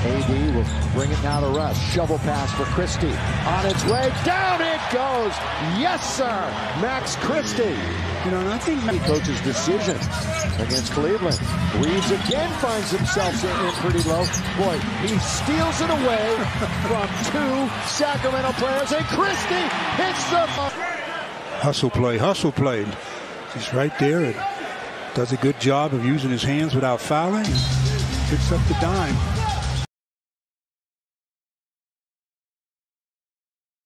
AD will bring it now to Russ. Shovel pass for Christie. On its way. Down it goes. Yes, sir. Max Christie. You know, and I think the coach's decision against Cleveland. Reaves again finds himself in pretty low. Boy, he steals it away from two Sacramento players. And Christie hits the... hustle play. He's right there and does a good job of using his hands without fouling. Picks up the dime.